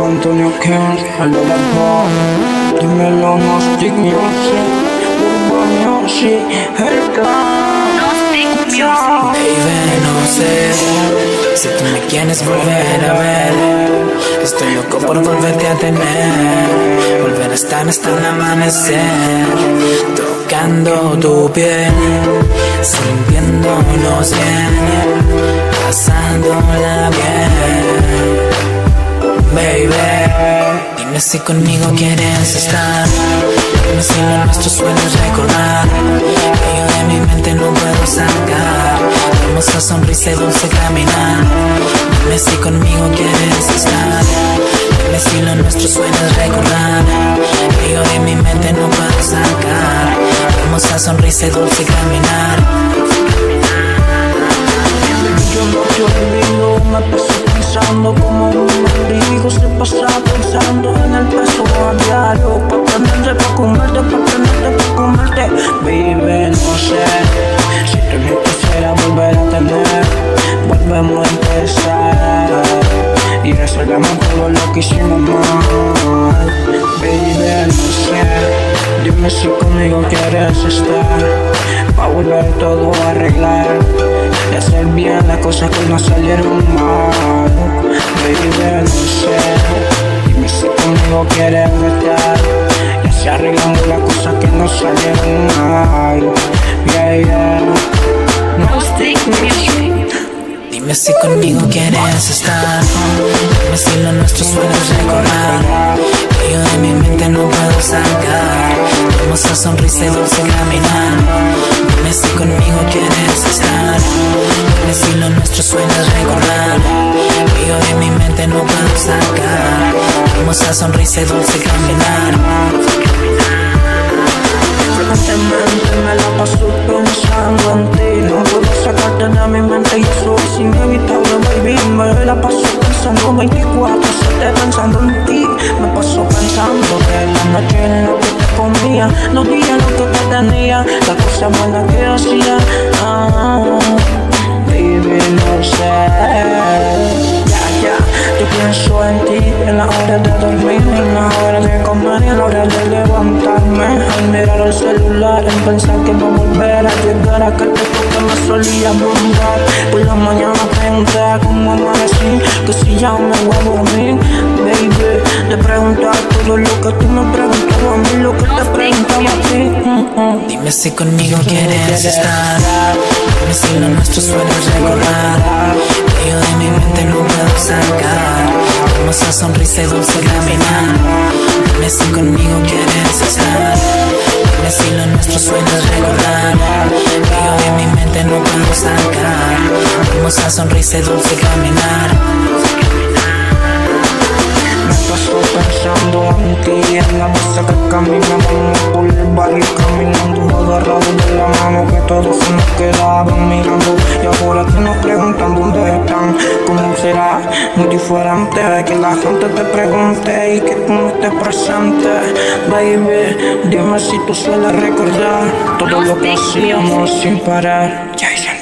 Antonio King, el de la voz. Dímelo, no stick music, Urban Music, el clan. Baby, no sé si tú me quieres volver a ver. Estoy loco por volverte a tener, volver a estar hasta el amanecer, tocando tu piel, sintiéndonos bien, pasándola bien. Baby, dime si conmigo quieres estar, dime si lo nuestro sueles recordar, que yo de mi mente no puedo sacar, hermosa sonrisa y dulce caminar. Dime si conmigo quieres estar, dime si lo nuestro sueles recordar, que yo de mi mente no puedo sacar, hermosa sonrisa y dulce caminar. Yo no te olvido, me paso pensando como un mendigo se pasa pensando en el peso a diario, pa' tenerte, pa' comerte, pa' tenerte, pa' comerte. Baby, no sé si te me quisiera volver a tener, volvemos a empezar y resolvemos todo lo que hicimos mal. Baby, no sé, dime si conmigo quieres estar, pa' volver todo a arreglar y hacer bien las cosas que no salieron mal. Baby, no sé, dime si conmigo quieres estar y así arreglamos las cosas que no salieron mal. Yeah, yeah. No stick music. Dime si conmigo quieres estar, dime si lo nuestro sueles recordar, que yo de mi mente no puedo sacar, hermosa sonrisa y dulce caminar. Dime si conmigo quieres estar, dime si lo nuestro sueles recordar, que yo de mi mente no puedo sacar, hermosa sonrisa y dulce caminar. Frecuentemente me la paso pensando en ti, no puedo sacarte de mi mente y eso es inevitable, baby. Me la paso pensando 24/7 pensando en ti. Me paso pensando que la noche en lo que te comía, los días en lo que te tenía, las cosas buenas que hacía. Baby, no sé. Yo pienso en ti en la hora de dormir, en la hora de comer y en la hora de levantarme. Al mirar el celular, en pensar que va a volver a llegar aquel tiempo que me solía bombar. Por la mañana pregunté cómo amanecí, que si ya me voy a dormir. Baby, de preguntar todo lo que tú me preguntabas a mí, lo que te preguntaba a ti. Dime si conmigo quieres estar, dime si lo nuestro sueles recordar, que yo de mi mente no puedo sacar, hermosa sonrisa y dulce caminar. Dime si conmigo quieres estar, dime si lo nuestro sueles recordar, que yo de mi mente no puedo sacar, hermosa sonrisa y dulce caminar. Me paso pensando en ti, en la mesa que caminamos por el barrio, caminando agarrados de la mano, que todos se nos quedaban mirando. Y ahora que nos preguntan dónde están, cómo será, muy diferente que la gente te pregunte y que tú no estés presente. Baby, dime si tú sueles recordar todo lo que hacíamos sin parar.